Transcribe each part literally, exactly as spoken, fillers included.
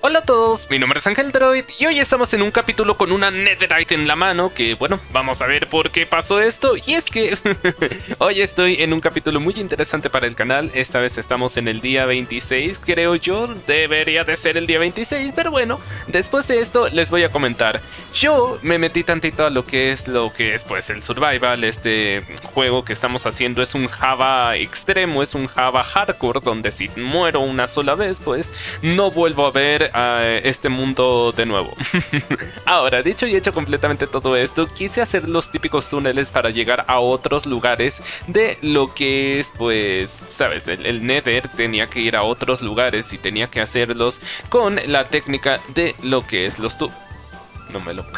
Hola a todos, mi nombre es Ángel Droid y hoy estamos en un capítulo con una Netherite en la mano que, bueno, vamos a ver por qué pasó esto. Y es que hoy estoy en un capítulo muy interesante para el canal. Esta vez estamos en el día veintiséis, creo yo, debería de ser el día veintiséis, pero bueno, después de esto les voy a comentar. Yo me metí tantito a lo que es lo que es pues el Survival. Este juego que estamos haciendo es un Java extremo, es un Java hardcore, donde si muero una sola vez pues no vuelvo a ver a este mundo de nuevo. Ahora, dicho y hecho completamente todo esto, quise hacer los típicos túneles para llegar a otros lugares de lo que es, pues, sabes, el, el Nether. Tenía que ir a otros lugares y tenía que hacerlos con la técnica de lo que es los tu... No me lo...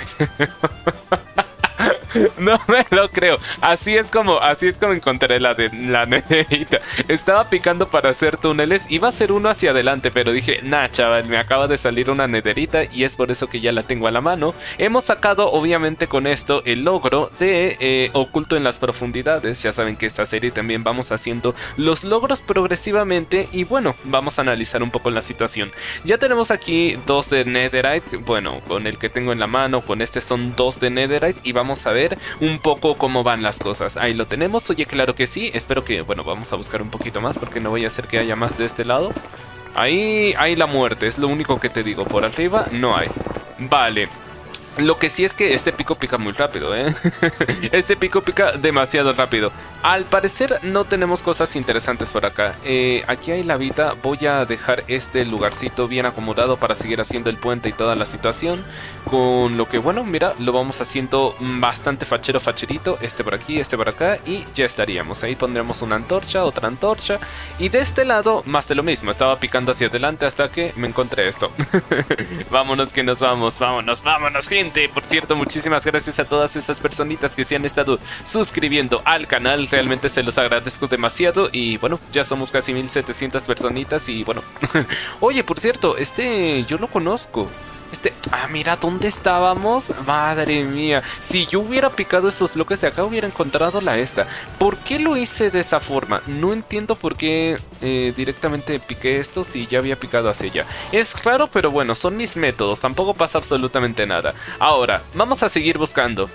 No me lo creo. Así es como, así es como encontré la, de, la nederita. Estaba picando para hacer túneles. Iba a hacer uno hacia adelante, pero dije, nah, chaval, me acaba de salir una nederita y es por eso que ya la tengo a la mano. Hemos sacado, obviamente, con esto el logro de eh, oculto en las profundidades. Ya saben que esta serie también vamos haciendo los logros progresivamente. Y bueno, vamos a analizar un poco la situación. Ya tenemos aquí dos de netherite. Bueno, con el que tengo en la mano, con este son dos de netherite. Y vamos a ver un poco cómo van las cosas. Ahí lo tenemos, oye, claro que sí. Espero que, bueno, vamos a buscar un poquito más porque no voy a hacer que haya más de este lado. Ahí hay la muerte, es lo único que te digo. Por arriba no hay. Vale. Lo que sí es que este pico pica muy rápido, ¿eh? Este pico pica demasiado rápido. Al parecer no tenemos cosas interesantes por acá. Eh, aquí hay la vida. Voy a dejar este lugarcito bien acomodado para seguir haciendo el puente y toda la situación. Con lo que, bueno, mira, lo vamos haciendo bastante fachero, facherito. Este por aquí, este por acá y ya estaríamos. Ahí pondremos una antorcha, otra antorcha. Y de este lado, más de lo mismo. Estaba picando hacia adelante hasta que me encontré esto. Vámonos que nos vamos, vámonos, vámonos, gente. Por cierto, muchísimas gracias a todas esas personitas que se han estado suscribiendo al canal. Realmente se los agradezco demasiado. Y bueno, ya somos casi mil setecientas personitas. Y bueno, oye, por cierto, este yo lo conozco. Este, ah, mira, ¿dónde estábamos? Madre mía, si yo hubiera picado estos bloques de acá hubiera encontrado la esta. ¿Por qué lo hice de esa forma? No entiendo por qué eh, directamente piqué esto si ya había picado hacia allá. Es claro, pero bueno, son mis métodos, tampoco pasa absolutamente nada. Ahora, vamos a seguir buscando.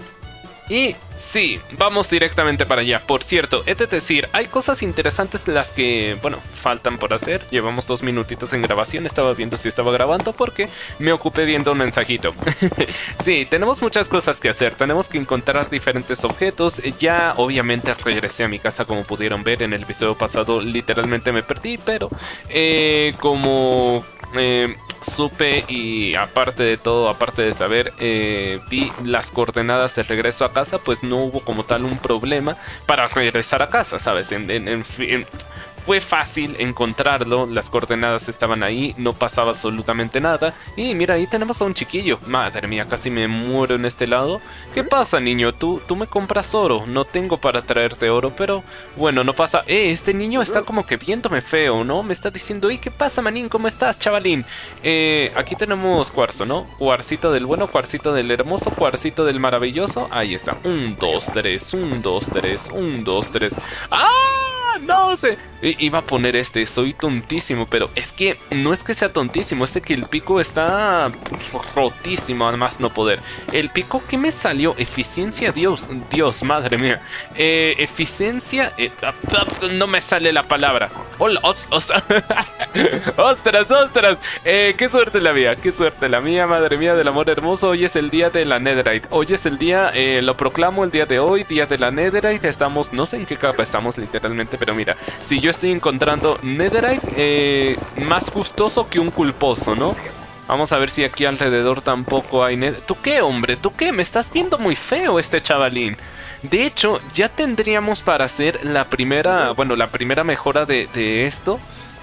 Y sí, vamos directamente para allá. Por cierto, he de decir, hay cosas interesantes las que, bueno, faltan por hacer. Llevamos dos minutitos en grabación. Estaba viendo si estaba grabando porque me ocupé viendo un mensajito. Sí, tenemos muchas cosas que hacer. Tenemos que encontrar diferentes objetos. Ya obviamente regresé a mi casa, como pudieron ver en el episodio pasado. Literalmente me perdí, pero eh, como... Eh, supe y aparte de todo, aparte de saber, eh, vi las coordenadas de regreso a casa, pues no hubo como tal un problema para regresar a casa, ¿sabes? En, en, en, en, fue fácil encontrarlo, las coordenadas estaban ahí, no pasaba absolutamente nada. Y mira, ahí tenemos a un chiquillo. Madre mía, casi me muero en este lado. ¿Qué pasa, niño? Tú, tú me compras oro. No tengo para traerte oro, pero bueno, no pasa. Eh, este niño está como que viéndome feo, ¿no? Me está diciendo, ¿y qué pasa, manín? ¿Cómo estás, chavalín? Eh, aquí tenemos cuarzo, ¿no? Cuarcito del bueno, cuarcito del hermoso, cuarcito del maravilloso. Ahí está. Un, dos, tres, un, dos, tres, un, dos, tres. ¡Ah! No sé, iba a poner este, soy tontísimo, pero es que no es que sea tontísimo, es de que el pico está rotísimo, además no poder. El pico que me salió, eficiencia, Dios, Dios, madre mía, eh, eficiencia, eh, no me sale la palabra. Hola, os, os, ostras, ostras, eh, qué suerte la mía, qué suerte la mía, madre mía del amor hermoso. Hoy es el día de la netherite, hoy es el día, eh, lo proclamo el día de hoy, día de la netherite. Estamos, no sé en qué capa estamos literalmente, pero mira, si yo estoy encontrando netherite, eh, más gustoso que un culposo, ¿no? Vamos a ver si aquí alrededor tampoco hay netherite. ¿Tú qué, hombre? ¿Tú qué? Me estás viendo muy feo este chavalín. De hecho, ya tendríamos para hacer la primera, bueno, la primera mejora de, de esto.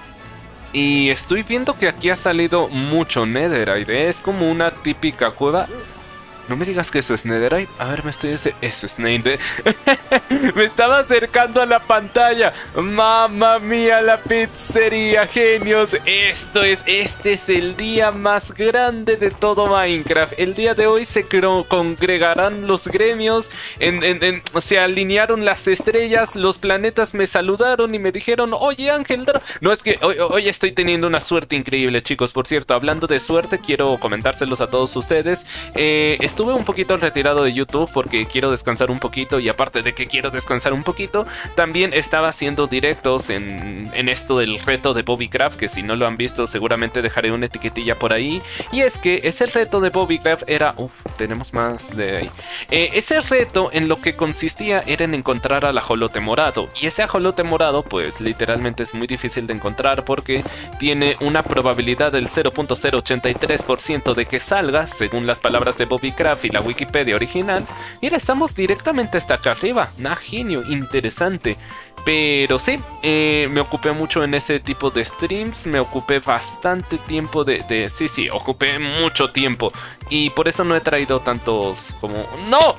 Y estoy viendo que aquí ha salido mucho netherite, ¿eh? Es como una típica cueva. No me digas que eso es Netherite. A ver, me estoy... Ese... Eso es Netherite. Me estaba acercando a la pantalla. Mamma mía, la pizzería, genios. Esto es... Este es el día más grande de todo Minecraft. El día de hoy se congregarán los gremios. En, en, en... Se alinearon las estrellas. Los planetas me saludaron y me dijeron: oye, Ángel... No, es que hoy, hoy estoy teniendo una suerte increíble, chicos. Por cierto, hablando de suerte, quiero comentárselos a todos ustedes. Eh... Estuve un poquito retirado de YouTube porque quiero descansar un poquito, y aparte de que quiero descansar un poquito, también estaba haciendo directos en, en esto del reto de Bobbycraft, que si no lo han visto seguramente dejaré una etiquetilla por ahí. Y es que ese reto de Bobbycraft era... Uf, tenemos más de ahí. Eh, ese reto en lo que consistía era en encontrar al ajolote morado, y ese ajolote morado pues literalmente es muy difícil de encontrar porque tiene una probabilidad del cero punto cero ochenta y tres por ciento de que salga, según las palabras de Bobbycraft y la Wikipedia original. Mira, estamos directamente hasta acá arriba. Nah, genio, interesante. Pero sí, eh, me ocupé mucho en ese tipo de streams. Me ocupé bastante tiempo de, de... Sí, sí, ocupé mucho tiempo. Y por eso no he traído tantos como... ¡No!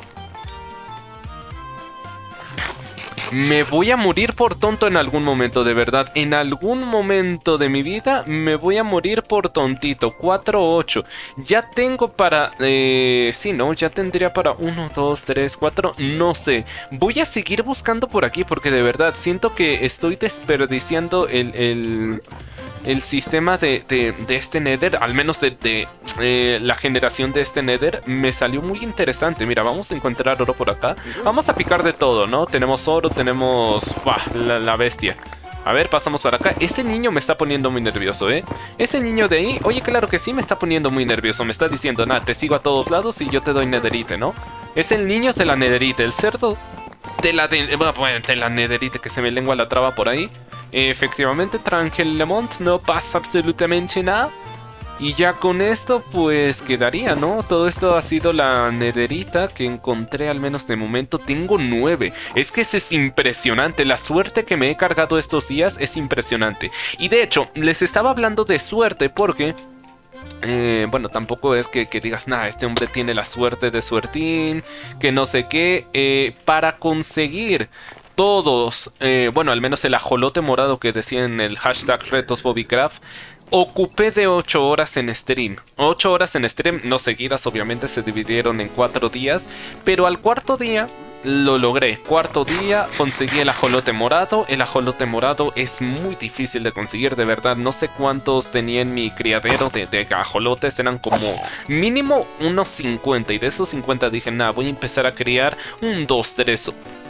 Me voy a morir por tonto en algún momento, de verdad. En algún momento de mi vida me voy a morir por tontito. cuatro, ocho. Ya tengo para... Eh, sí, ¿no? Ya tendría para uno, dos, tres, cuatro. No sé. Voy a seguir buscando por aquí porque de verdad siento que estoy desperdiciando el... el... el sistema de, de, de este Nether, al menos de, de eh, la generación de este Nether, me salió muy interesante. Mira, vamos a encontrar oro por acá. Vamos a picar de todo, ¿no? Tenemos oro, tenemos... Bah, la, la bestia. A ver, pasamos para acá. Ese niño me está poniendo muy nervioso, ¿eh? Ese niño de ahí, oye, claro que sí me está poniendo muy nervioso. Me está diciendo: nada, te sigo a todos lados y yo te doy netherite, ¿no? Es el niño de la netherite, el cerdo de la, de, bueno, de la netherite, que se me lengua la traba por ahí. Efectivamente, tranquilamente, no pasa absolutamente nada. Y ya con esto pues quedaría, ¿no? Todo esto ha sido la nederita que encontré, al menos de momento. Tengo nueve. Es que eso es impresionante. La suerte que me he cargado estos días es impresionante. Y de hecho, les estaba hablando de suerte porque... Eh, bueno, tampoco es que, que digas: nada, este hombre tiene la suerte de suertín, que no sé qué. Eh, para conseguir... Todos, eh, bueno, al menos el ajolote morado que decía en el hashtag retos Bobbycraft, ocupé de ocho horas en stream. ocho horas en stream, no seguidas, obviamente se dividieron en cuatro días, pero al cuarto día lo logré. Cuarto día conseguí el ajolote morado. El ajolote morado es muy difícil de conseguir, de verdad. No sé cuántos tenía en mi criadero de, de ajolotes, eran como mínimo unos cincuenta, y de esos cincuenta dije: nada, voy a empezar a criar un, dos, tres...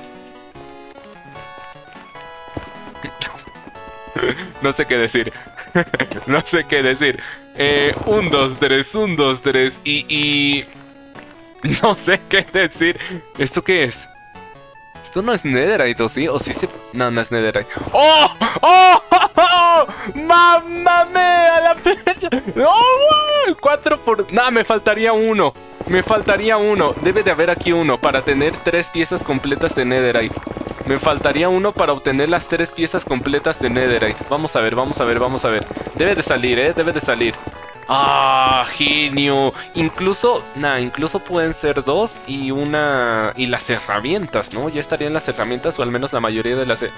No sé qué decir. No sé qué decir. Eh, un, dos, tres, un, dos, tres. Y, y... No sé qué decir. ¿Esto qué es? Esto no es netherite, ¿o sí? ¿O sí se...? No, no es netherite. ¡Oh! ¡Oh! ¡Oh! ¡Oh! ¡Mamma mía! La pena. ¡Oh! Cuatro por... No, me faltaría uno. Me faltaría uno. Debe de haber aquí uno para tener tres piezas completas de netherite. Me faltaría uno para obtener las tres piezas completas de netherite. Vamos a ver, vamos a ver, vamos a ver. Debe de salir, ¿eh? Debe de salir. ¡Ah, genio! Incluso, nada, incluso pueden ser dos y una... Y las herramientas, ¿no? Ya estarían las herramientas, o al menos la mayoría de las...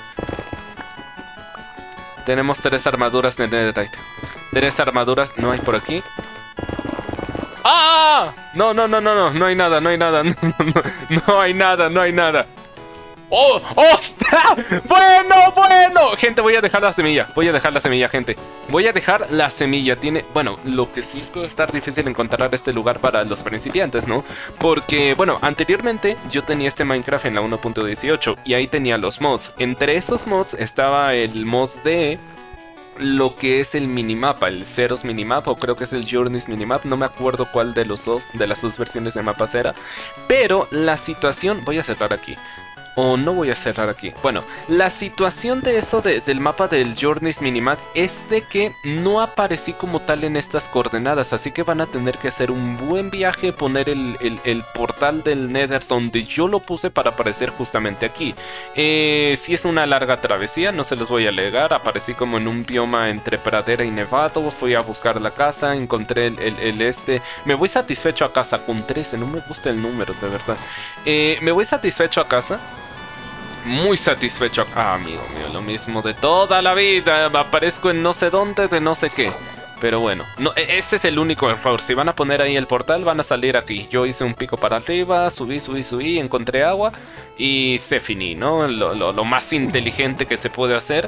Tenemos tres armaduras de netherite. Tres armaduras, no hay por aquí. ¡Ah! No, no, no, no, no, no hay nada, no hay nada. No, no, no, no hay nada, no hay nada. ¡Oh! ¡Ostras! ¡Bueno, bueno! Gente, voy a dejar la semilla. Voy a dejar la semilla, gente. Voy a dejar la semilla. Tiene... Bueno, lo que sí es que va a estar difícil encontrar este lugar para los principiantes, ¿no? Porque, bueno, anteriormente yo tenía este Minecraft en la uno punto dieciocho y ahí tenía los mods. Entre esos mods estaba el mod de... lo que es el minimapa, el Ceros minimap, o creo que es el Journeys minimap, no me acuerdo cuál de los dos, de las dos versiones de mapas era. Pero la situación... Voy a cerrar aquí. O no voy a cerrar aquí. Bueno, la situación de eso de, del mapa del Journeys Minimap es de que no aparecí como tal en estas coordenadas. Así que van a tener que hacer un buen viaje, poner el, el, el portal del Nether donde yo lo puse para aparecer justamente aquí. Eh, si es una larga travesía, no se los voy a alegar. Aparecí como en un bioma entre pradera y nevado. Fui a buscar la casa, encontré el, el, el este. Me voy satisfecho a casa con trece, no me gusta el número, de verdad. Eh, me voy satisfecho a casa. Muy satisfecho. Ah, amigo mío, lo mismo de toda la vida. Aparezco en no sé dónde de no sé qué. Pero bueno, no, este es el único error. Si van a poner ahí el portal, van a salir aquí. Yo hice un pico para arriba, subí, subí, subí, encontré agua y se finí, ¿no? Lo, lo, lo más inteligente que se puede hacer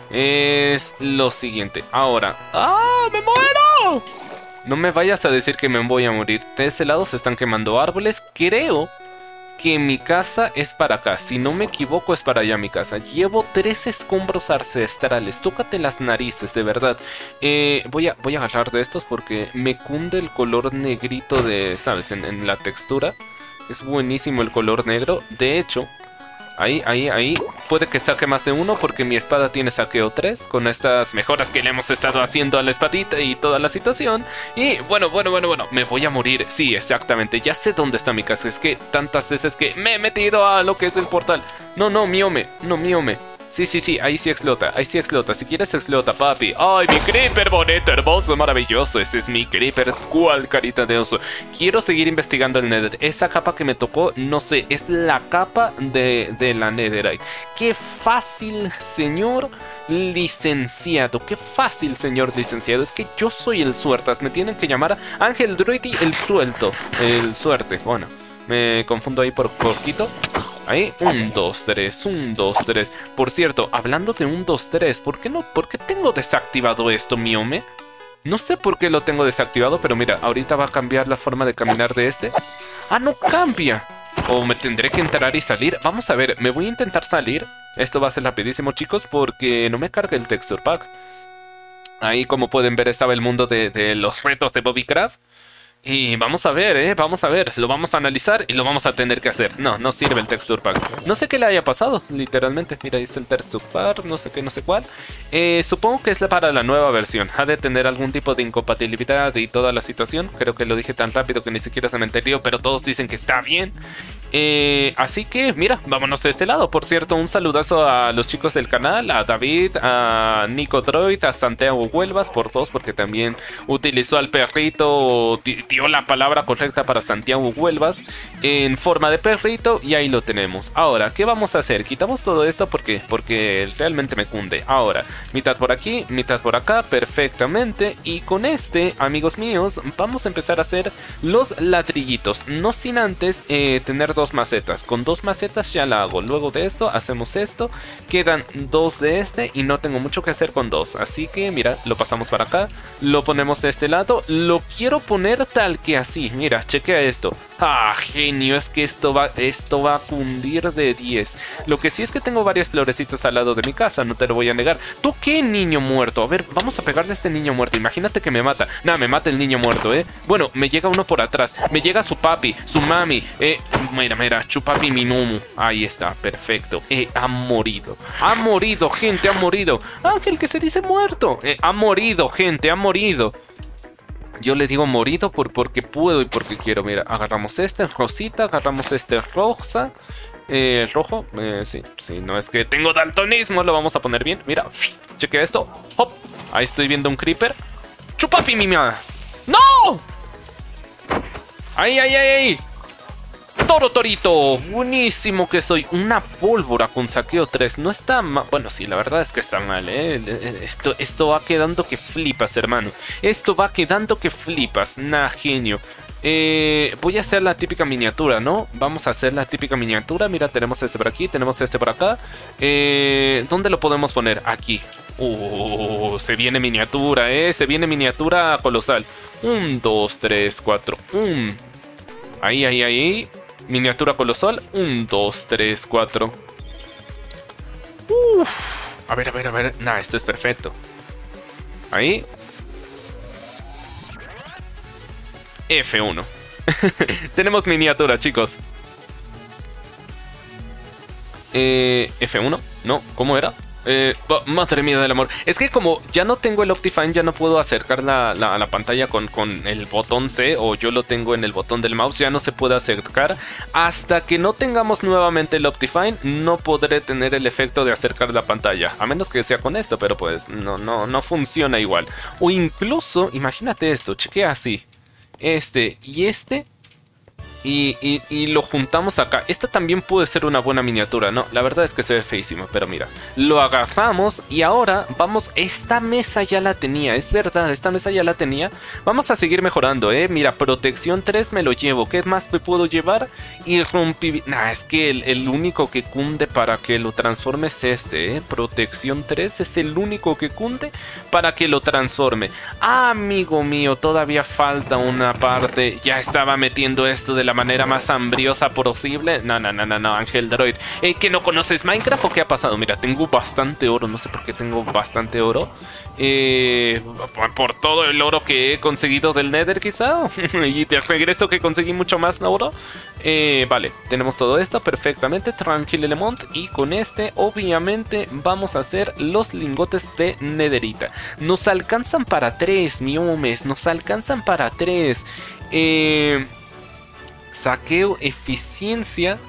es lo siguiente. Ahora... ¡Ah, me muero! No me vayas a decir que me voy a morir. De ese lado se están quemando árboles. Creo que mi casa es para acá. Si no me equivoco es para allá mi casa. Llevo tres escombros ancestrales. Tócate las narices, de verdad. Eh, voy, a, voy a agarrar de estos porque me cunde el color negrito de... ¿Sabes? En, en la textura. Es buenísimo el color negro. De hecho... Ahí, ahí, ahí. Puede que saque más de uno porque mi espada tiene saqueo tres. Con estas mejoras que le hemos estado haciendo a la espadita y toda la situación. Y bueno, bueno, bueno, bueno. Me voy a morir. Sí, exactamente. Ya sé dónde está mi casa. Es que tantas veces que me he metido a lo que es el portal. No, no, miome. No, miome. Sí, sí, sí, ahí sí explota, ahí sí explota. Si quieres explota, papi. ¡Ay, mi creeper bonito, hermoso, maravilloso! Ese es mi creeper, cual carita de oso. Quiero seguir investigando el Nether. Esa capa que me tocó, no sé, es la capa de, de la Netherite. ¡Qué fácil, señor licenciado! ¡Qué fácil, señor licenciado! Es que yo soy el suertas. Me tienen que llamar Ángel Druidi el suelto. El suerte, bueno. Me confundo ahí por poquito. Ahí, un, dos, tres, un, dos, tres. Por cierto, hablando de un, dos, tres, ¿por qué no? ¿Por qué tengo desactivado esto, miome? No sé por qué lo tengo desactivado, pero mira, ahorita va a cambiar la forma de caminar de este. ¡Ah, no cambia! O me tendré que entrar y salir. Vamos a ver, me voy a intentar salir. Esto va a ser rapidísimo, chicos, porque no me carga el texture pack. Ahí, como pueden ver, estaba el mundo de, de los retos de Bobbycraft. Y vamos a ver, eh, vamos a ver, lo vamos a analizar y lo vamos a tener que hacer. No, no sirve el texture pack. No sé qué le haya pasado, literalmente. Mira, ahí está el texture pack, no sé qué, no sé cuál. eh, Supongo que es para la nueva versión. Ha de tener algún tipo de incompatibilidad y toda la situación. Creo que lo dije tan rápido que ni siquiera se me entendió, pero todos dicen que está bien. eh, Así que, mira, vámonos de este lado. Por cierto, un saludazo a los chicos del canal, a David, a Nico Droid, a Santiago Huelvas, por todos, porque también utilizó al perrito, dio la palabra correcta para Santiago Huelvas en forma de perrito y ahí lo tenemos. Ahora, ¿qué vamos a hacer? Quitamos todo esto porque, porque realmente me cunde. Ahora, mitad por aquí, mitad por acá, perfectamente. Y con este, amigos míos, vamos a empezar a hacer los ladrillitos. No sin antes eh, tener dos macetas. Con dos macetas ya la hago. Luego de esto, hacemos esto. Quedan dos de este y no tengo mucho que hacer con dos. Así que, mira, lo pasamos para acá. Lo ponemos de este lado. Lo quiero poner tal que así, mira, chequea esto. Ah, genio, es que esto va, esto va a cundir de diez. Lo que sí es que tengo varias florecitas al lado de mi casa, no te lo voy a negar. ¿Tú qué, niño muerto? A ver, vamos a pegarle a este niño muerto. Imagínate que me mata. Nada, me mata el niño muerto, ¿eh? Bueno, me llega uno por atrás. Me llega su papi, su mami. Eh, mira, mira, chupapi mi mumu. Ahí está, perfecto. Eh, ha morido. Ha morido, gente, ha morido. Ángel, que se dice muerto. Eh, ha morido, gente, ha morido. Yo le digo morido por, porque puedo y porque quiero. Mira, agarramos este, rosita, agarramos este rosa. Eh, rojo, eh, sí, sí, no es que tengo daltonismo, lo vamos a poner bien. Mira, chequea esto. Hop, ahí estoy viendo un creeper. ¡Chupapi, mi mía! ¡No! ¡Ahí, ahí, ahí, ahí! ¡Toro, torito! Buenísimo que soy. Una pólvora con saqueo tres. No está mal. Bueno, sí, la verdad es que está mal, ¿eh? Esto, esto va quedando que flipas, hermano. Esto va quedando que flipas. Nah, genio. Eh, voy a hacer la típica miniatura, ¿no? Vamos a hacer la típica miniatura. Mira, tenemos este por aquí, tenemos este por acá. Eh, ¿Dónde lo podemos poner? Aquí. Uh, se viene miniatura, ¿eh? Se viene miniatura colosal. Un, dos, tres, cuatro. Un. Ahí, ahí, ahí. Miniatura colosal. Un, dos, tres, cuatro. Uf. A ver, a ver, a ver. Nah, esto es perfecto. Ahí. F uno. Tenemos miniatura, chicos. Eh, F uno. No, ¿cómo era? Eh, oh, madre mía del amor. Es que como ya no tengo el Optifine, ya no puedo acercar la, la, la pantalla con, con el botón C, o yo lo tengo en el botón del mouse, ya no se puede acercar. Hasta que no tengamos nuevamente el Optifine, no podré tener el efecto de acercar la pantalla. A menos que sea con esto, pero pues no, no, no funciona igual. O incluso, imagínate esto, chequea así. Este y este. Y, y, y lo juntamos acá. Esta también puede ser una buena miniatura, ¿no? La verdad es que se ve feísimo, pero mira. Lo agarramos y ahora vamos... Esta mesa ya la tenía, es verdad, esta mesa ya la tenía. Vamos a seguir mejorando, ¿eh? Mira, protección tres me lo llevo. ¿Qué más me puedo llevar? Y rompibilidad... Nah, es que el, el único que cunde para que lo transforme es este, ¿eh? Protección tres es el único que cunde para que lo transforme. Ah, amigo mío, todavía falta una parte. Ya estaba metiendo esto de la manera más hambriosa posible. No, no, no, no, no, Ángel Droid. Eh, ¿Que no conoces Minecraft o qué ha pasado? Mira, tengo bastante oro. No sé por qué tengo bastante oro. Eh, por todo el oro que he conseguido del Nether, quizá. Y de regreso que conseguí mucho más oro. Eh, vale, tenemos todo esto perfectamente. Tranquilo, Lemont. Y con este, obviamente, vamos a hacer los lingotes de nederita. Nos alcanzan para tres, miomes. Nos alcanzan para tres. Eh... Saqueo, eficiencia.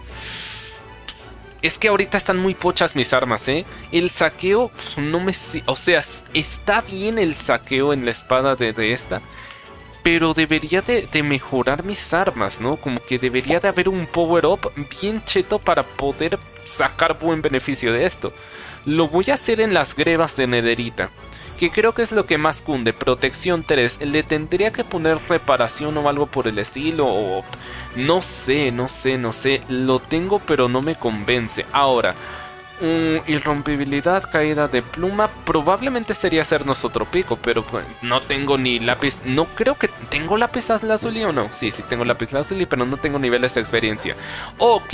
Es que ahorita están muy pochas mis armas, ¿eh? El saqueo, no me... O sea, está bien el saqueo en la espada de, de esta. Pero debería de, de mejorar mis armas, ¿no? Como que debería de haber un power up bien cheto para poder sacar buen beneficio de esto. Lo voy a hacer en las grebas de nederita, que creo que es lo que más cunde. Protección tres. Le tendría que poner reparación o algo por el estilo. O no sé, no sé, no sé. Lo tengo pero no me convence. Ahora, um, irrompibilidad, caída de pluma. Probablemente sería hacernos otro pico, pero pues, no tengo ni lápiz. No creo que... ¿Tengo lápiz lazuli o no? Sí, sí tengo lápiz lazuli, pero no tengo niveles de experiencia. Ok.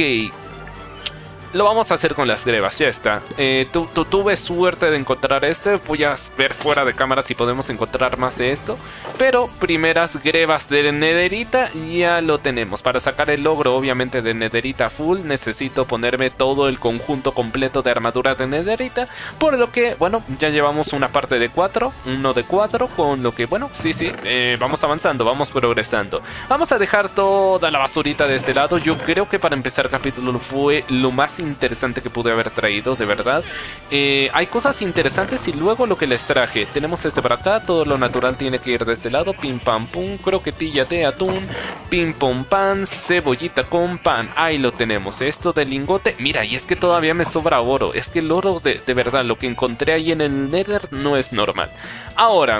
Lo vamos a hacer con las grebas, ya está. Eh, tu, tu, tuve suerte de encontrar este. Voy a ver fuera de cámara si podemos encontrar más de esto. Pero primeras grebas de nederita ya lo tenemos. Para sacar el logro, obviamente, de nederita full, necesito ponerme todo el conjunto completo de armadura de nederita. Por lo que, bueno, ya llevamos una parte de cuatro, uno de cuatro. Con lo que, bueno, sí, sí, eh, vamos avanzando, vamos progresando. Vamos a dejar toda la basurita de este lado. Yo creo que para empezar el capítulo fue lo más interesante que pude haber traído, de verdad. Eh, hay cosas interesantes y luego lo que les traje. Tenemos este por acá, todo lo natural tiene que ir de este lado. Pim pam pum, croquetilla de atún, pim pom pan, cebollita con pan. Ahí lo tenemos, esto del lingote. Mira, y es que todavía me sobra oro. Es que el oro de, de verdad, lo que encontré ahí en el Nether no es normal. Ahora,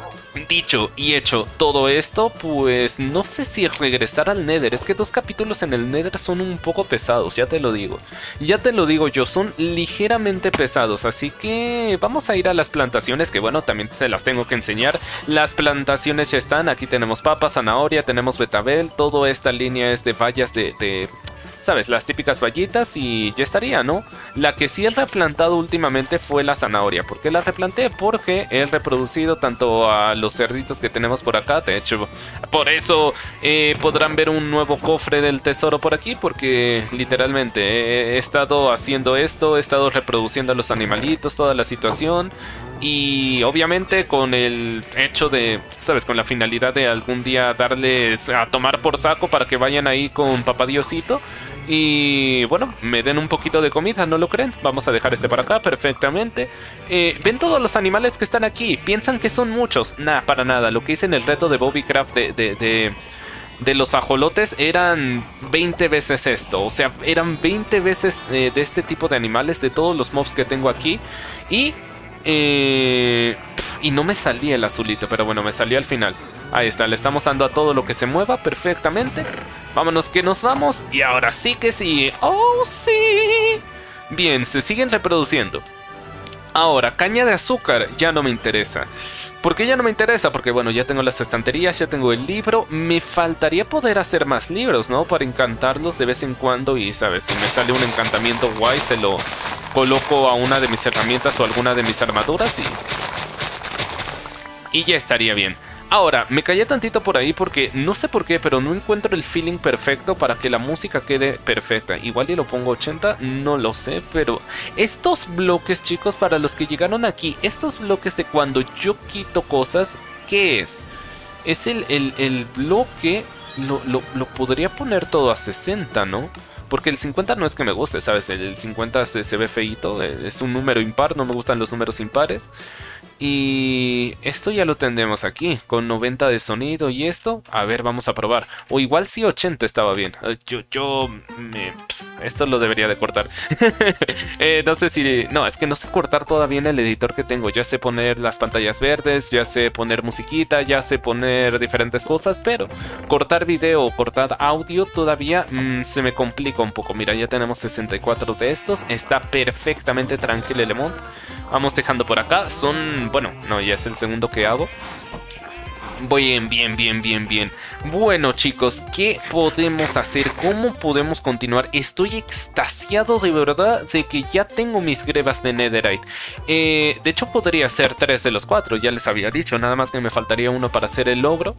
dicho y hecho todo esto, pues no sé si regresar al Nether. Es que dos capítulos en el Nether son un poco pesados, ya te lo digo. Ya te lo digo yo, son ligeramente pesados. Así que vamos a ir a las plantaciones, que bueno, también se las tengo que enseñar. Las plantaciones ya están, aquí tenemos papa, zanahoria, tenemos betabel. Toda esta línea es de vallas de... de ¿sabes? Las típicas vallitas y ya estaría, ¿no? La que sí he replantado últimamente fue la zanahoria. ¿Por qué la replanté? Porque he reproducido tanto a los cerditos que tenemos por acá. De hecho, por eso eh, podrán ver un nuevo cofre del tesoro por aquí. Porque literalmente he estado haciendo esto, he estado reproduciendo a los animalitos, toda la situación. Y obviamente con el hecho de, ¿sabes? Con la finalidad de algún día darles a tomar por saco para que vayan ahí con Papá Diosito. Y bueno, me den un poquito de comida, ¿no lo creen? Vamos a dejar este para acá perfectamente. eh, ¿Ven todos los animales que están aquí? ¿Piensan que son muchos? Nah, para nada. Lo que hice en el reto de Bobbycraft de... de, de de los ajolotes eran veinte veces esto. O sea, eran veinte veces eh, de este tipo de animales, de todos los mobs que tengo aquí. Y... Eh, y no me salía el azulito, pero bueno, me salió al final. Ahí está, le estamos dando a todo lo que se mueva perfectamente. Vámonos que nos vamos. Y ahora sí que sí. ¡Oh, sí! Bien, se siguen reproduciendo. Ahora, caña de azúcar ya no me interesa. ¿Por qué ya no me interesa? Porque bueno, ya tengo las estanterías, ya tengo el libro. Me faltaría poder hacer más libros, ¿no? Para encantarlos de vez en cuando. Y, ¿sabes? Si me sale un encantamiento guay, se lo coloco a una de mis herramientas o alguna de mis armaduras y... Y ya estaría bien. Ahora, me callé tantito por ahí porque no sé por qué, pero no encuentro el feeling perfecto para que la música quede perfecta. Igual y lo pongo ochenta, no lo sé, pero estos bloques, chicos, para los que llegaron aquí, estos bloques de cuando yo quito cosas, ¿qué es? Es el, el, el bloque, lo, lo, lo podría poner todo a sesenta, ¿no? Porque el cincuenta no es que me guste, ¿sabes? El cincuenta se, se ve feíto, es un número impar, no me gustan los números impares. Y esto ya lo tendremos aquí, con noventa de sonido y esto. A ver, vamos a probar. O igual si ochenta estaba bien. Yo, yo me... Esto lo debería de cortar. eh, no sé si... No, es que no sé cortar todavía en el editor que tengo. Ya sé poner las pantallas verdes, ya sé poner musiquita, ya sé poner diferentes cosas, pero cortar video o cortar audio todavía mmm, se me complica un poco. Mira, ya tenemos sesenta y cuatro de estos. Está perfectamente tranquilo el Elemont. Vamos dejando por acá. Son... Bueno, no, ya es el segundo que hago. Bien, bien, bien, bien, bien. Bueno, chicos, ¿qué podemos hacer? ¿Cómo podemos continuar? Estoy extasiado de verdad de que ya tengo mis grebas de Netherite. Eh, de hecho, podría ser tres de los cuatro, ya les había dicho. Nada más que me faltaría uno para hacer el logro.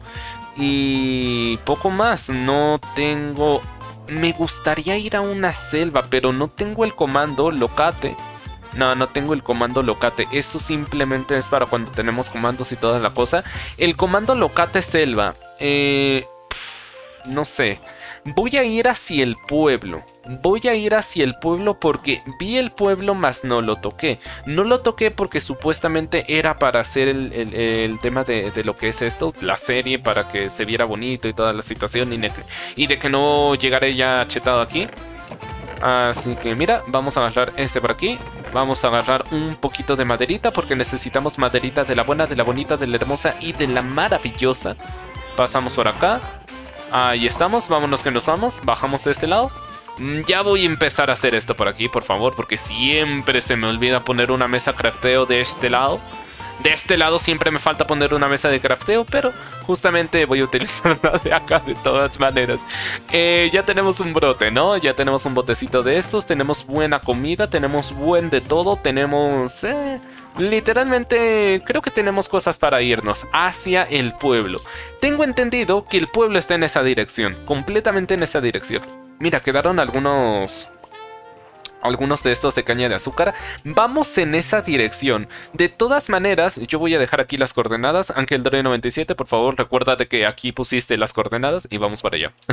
Y poco más. No tengo... Me gustaría ir a una selva, pero no tengo el comando locate. No, no tengo el comando locate. Eso simplemente es para cuando tenemos comandos y toda la cosa. El comando locate selva. Eh, pff, no sé. Voy a ir hacia el pueblo. Voy a ir hacia el pueblo porque vi el pueblo más no lo toqué. No lo toqué porque supuestamente era para hacer el, el, el tema de, de lo que es esto, la serie, para que se viera bonito y toda la situación y, y de que no llegara ya chetado aquí. Así que mira, vamos a agarrar este por aquí. Vamos a agarrar un poquito de maderita porque necesitamos maderita de la buena, de la bonita, de la hermosa y de la maravillosa. Pasamos por acá. Ahí estamos, vámonos que nos vamos. Bajamos de este lado. Ya voy a empezar a hacer esto por aquí, por favor, porque siempre se me olvida poner una mesa crafteo de este lado. De este lado siempre me falta poner una mesa de crafteo, pero justamente voy a utilizar la de acá de todas maneras. Eh, ya tenemos un brote, ¿no? Ya tenemos un botecito de estos, tenemos buena comida, tenemos buen de todo, tenemos... Eh, literalmente creo que tenemos cosas para irnos hacia el pueblo. Tengo entendido que el pueblo está en esa dirección, completamente en esa dirección. Mira, quedaron algunos... algunos de estos de caña de azúcar. Vamos en esa dirección. De todas maneras, yo voy a dejar aquí las coordenadas. Ángel Dre noventa y siete, por favor, recuerda de que aquí pusiste las coordenadas y vamos para allá.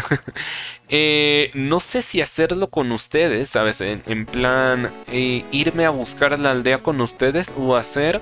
eh, no sé si hacerlo con ustedes, ¿sabes? En, en plan, eh, irme a buscar la aldea con ustedes o hacer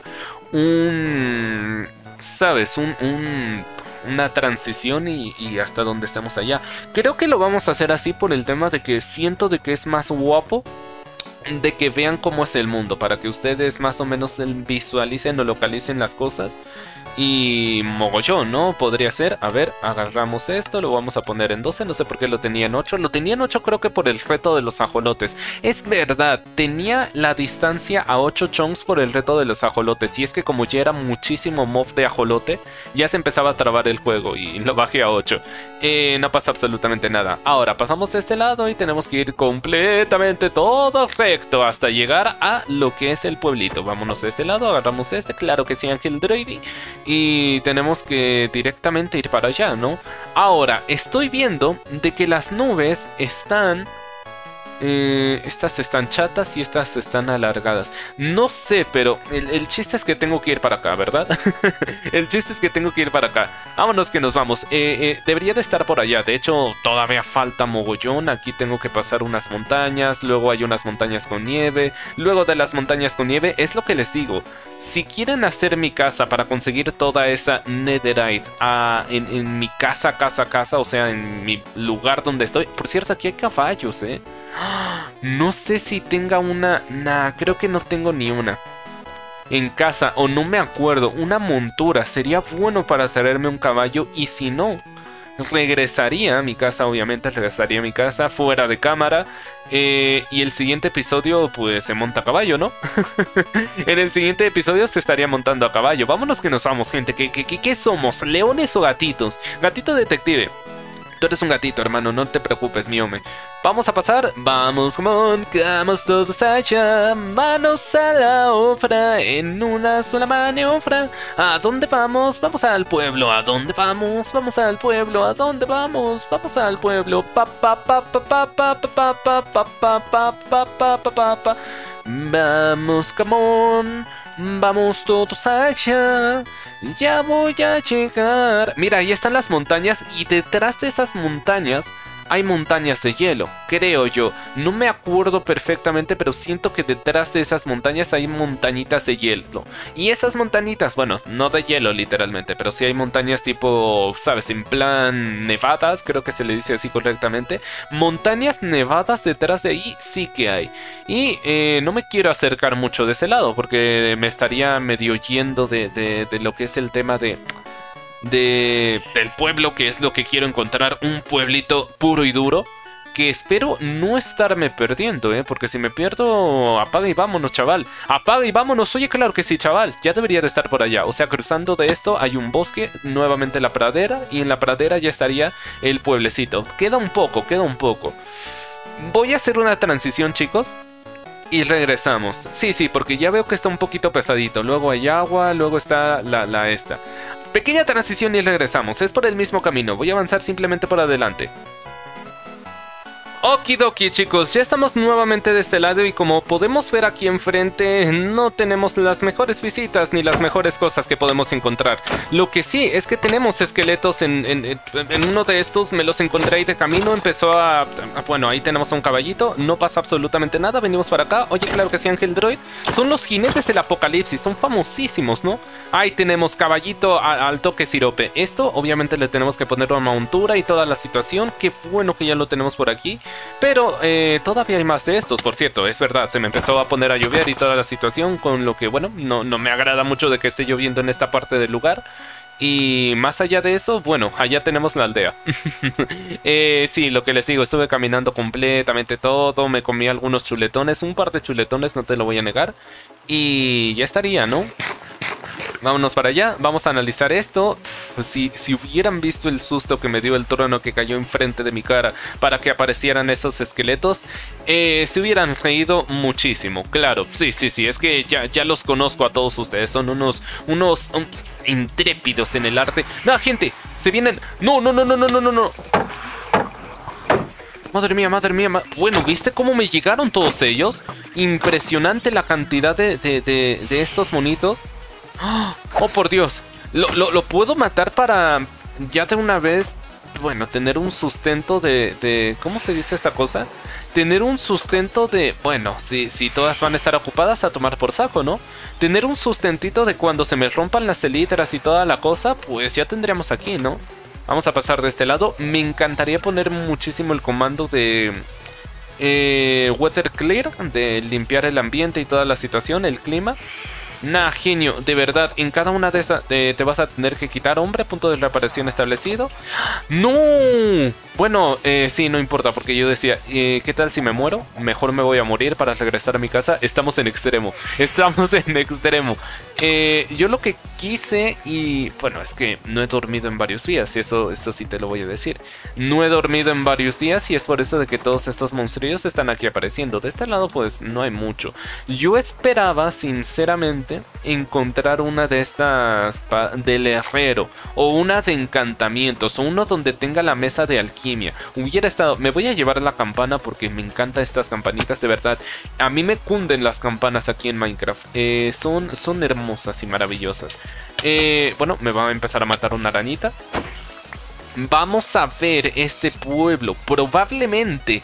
un... ¿sabes? Un... un una transición y, y hasta donde estemos allá. Creo que lo vamos a hacer así por el tema de que siento de que es más guapo de que vean cómo es el mundo, para que ustedes más o menos visualicen o localicen las cosas. Y mogollón, ¿no? Podría ser, a ver, agarramos esto, lo vamos a poner en doce, no sé por qué lo tenía en ocho. Lo tenía en ocho creo que por el reto de los ajolotes. Es verdad, tenía la distancia a ocho chunks por el reto de los ajolotes. Y es que como ya era muchísimo mob de ajolote, ya se empezaba a trabar el juego y lo bajé a ocho. Eh, no pasa absolutamente nada. Ahora pasamos de este lado y tenemos que ir completamente todo recto hasta llegar a lo que es el pueblito. Vámonos de este lado, agarramos este, claro que sí, Ángel Drady. Y tenemos que directamente ir para allá, ¿no? Ahora, estoy viendo de que las nubes están... Eh, estas están chatas y estas están alargadas. No sé, pero el, el chiste es que tengo que ir para acá, ¿verdad? El chiste es que tengo que ir para acá. Vámonos que nos vamos. eh, eh, Debería de estar por allá. De hecho, todavía falta mogollón. Aquí tengo que pasar unas montañas. Luego hay unas montañas con nieve. Luego de las montañas con nieve, es lo que les digo. Si quieren hacer mi casa para conseguir toda esa netherite ah, en, en mi casa, casa, casa, o sea, en mi lugar donde estoy. Por cierto, aquí hay caballos, ¿eh? No sé si tenga una... Nah, creo que no tengo ni una en casa, o no me acuerdo. Una montura, sería bueno para traerme un caballo. Y si no, regresaría a mi casa, obviamente regresaría a mi casa fuera de cámara. eh, Y el siguiente episodio pues se monta a caballo, ¿no? En el siguiente episodio se estaría montando a caballo. Vámonos que nos vamos, gente. ¿Qué, qué, qué, qué somos? ¿Leones o gatitos? Gatito detective. Tú eres un gatito, hermano, no te preocupes, mi hombre. Vamos a pasar. Vamos, come on, vamos todos allá. Manos a la obra, en una sola maniobra. ¿A dónde vamos? Vamos al pueblo. ¿A dónde vamos? Vamos al pueblo. ¿A dónde vamos? Vamos al pueblo. Pa pa pa pa pa pa pa pa pa pa pa pa pa pa pa. Vamos, come on. Vamos todos allá. Ya voy a llegar. Mira, ahí están las montañas y detrás de esas montañas hay montañas de hielo, creo yo. No me acuerdo perfectamente, pero siento que detrás de esas montañas hay montañitas de hielo. Y esas montañitas, bueno, no de hielo literalmente, pero sí hay montañas tipo, ¿sabes? En plan nevadas, creo que se le dice así correctamente. Montañas nevadas detrás de ahí sí que hay. Y eh, no me quiero acercar mucho de ese lado, porque me estaría medio yendo de, de, de lo que es el tema de... De, del pueblo, que es lo que quiero encontrar, un pueblito puro y duro, que espero no estarme perdiendo, ¿eh? Porque si me pierdo, apaga y vámonos, chaval. Apaga y vámonos, oye, claro que sí, chaval. Ya debería de estar por allá, o sea, cruzando de esto hay un bosque, nuevamente la pradera, y en la pradera ya estaría el pueblecito. Queda un poco, queda un poco. Voy a hacer una transición, chicos, y regresamos. Sí, sí, porque ya veo que está un poquito pesadito. Luego hay agua, luego está la, la esta. Pequeña transición y regresamos. Es por el mismo camino. Voy a avanzar simplemente por adelante. Okidoki, chicos, ya estamos nuevamente de este lado y como podemos ver aquí enfrente no tenemos las mejores visitas ni las mejores cosas que podemos encontrar. Lo que sí es que tenemos esqueletos en, en, en uno de estos, me los encontré ahí de camino, empezó a... Bueno, ahí tenemos a un caballito, no pasa absolutamente nada, venimos para acá. Oye, claro que sí, Ángel Droid, son los jinetes del apocalipsis, son famosísimos, ¿no? Ahí tenemos caballito a, al toque sirope. Esto obviamente le tenemos que poner una montura y toda la situación, qué bueno que ya lo tenemos por aquí. Pero eh, todavía hay más de estos, por cierto, es verdad, se me empezó a poner a llover y toda la situación, con lo que, bueno, no, no me agrada mucho de que esté lloviendo en esta parte del lugar. Y más allá de eso, bueno, allá tenemos la aldea. eh, sí, lo que les digo, estuve caminando completamente todo, me comí algunos chuletones, un par de chuletones, no te lo voy a negar. Y ya estaría, ¿no? Vámonos para allá, vamos a analizar esto. Uf, si, si hubieran visto el susto que me dio el trueno que cayó enfrente de mi cara para que aparecieran esos esqueletos, eh, se hubieran reído muchísimo. Claro, sí, sí, sí, es que ya, ya los conozco a todos ustedes. Son unos, unos um, intrépidos en el arte. No, gente, se vienen... No, no, no, no, no, no, no, no. Madre mía, madre mía, ma... Bueno, ¿viste cómo me llegaron todos ellos? Impresionante la cantidad de, de, de, de estos monitos. Oh, por Dios. Lo, lo, lo puedo matar para ya de una vez, bueno, tener un sustento de, de... ¿Cómo se dice esta cosa? Tener un sustento de... Bueno, si, si todas van a estar ocupadas, a tomar por saco, ¿no? Tener un sustentito de cuando se me rompan las elitras y toda la cosa, pues ya tendríamos aquí, ¿no? Vamos a pasar de este lado. Me encantaría poner muchísimo el comando de... Eh, Weather Clear, de limpiar el ambiente y toda la situación, el clima. Nah, genio, de verdad, en cada una de esas eh, te vas a tener que quitar, hombre, punto de reaparición establecido. ¡No! Bueno, eh, sí, no importa, porque yo decía, eh, ¿qué tal si me muero? Mejor me voy a morir para regresar a mi casa. Estamos en extremo, estamos en extremo. Eh, yo lo que quise, y bueno, es que no he dormido en varios días, y eso, eso sí te lo voy a decir. No he dormido en varios días y es por eso de que todos estos monstruos están aquí apareciendo. De este lado pues no hay mucho. Yo esperaba sinceramente encontrar una de estas del herrero, o una de encantamientos, o uno donde tenga la mesa de alquimia. Hubiera estado... Me voy a llevar la campana porque me encantan estas campanitas, de verdad. A mí me cunden las campanas aquí en Minecraft. Eh, son, son hermosas y maravillosas. Eh, bueno, me va a empezar a matar una arañita. Vamos a ver este pueblo. Probablemente...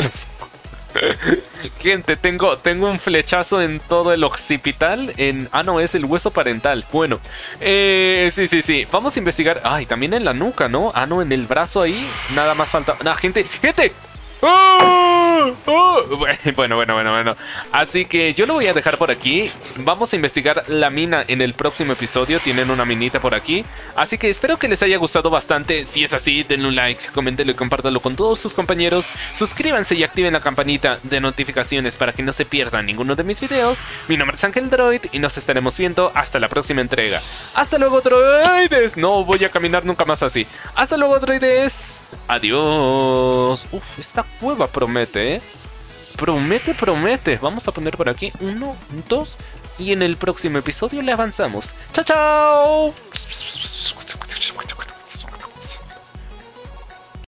Gente, tengo, tengo un flechazo en todo el occipital. En, ah, no, es el hueso parental. Bueno, eh, sí, sí, sí. Vamos a investigar. Ay, también en la nuca, ¿no? Ah, no, en el brazo ahí. Nada más falta. Nah, gente, gente. ¡Oh! ¡Oh! Bueno, bueno, bueno, bueno. Así que yo lo voy a dejar por aquí. Vamos a investigar la mina en el próximo episodio. Tienen una minita por aquí. Así que espero que les haya gustado bastante. Si es así, denle un like, coméntenlo y compártanlo con todos sus compañeros. Suscríbanse y activen la campanita de notificaciones para que no se pierdan ninguno de mis videos. Mi nombre es Ángel Droid y nos estaremos viendo hasta la próxima entrega. ¡Hasta luego, droides! No voy a caminar nunca más así. ¡Hasta luego, droides! Adiós. Uf, esta cueva promete, ¿eh? Promete, promete. Vamos a poner por aquí uno, dos. Y en el próximo episodio le avanzamos. ¡Chao, chao!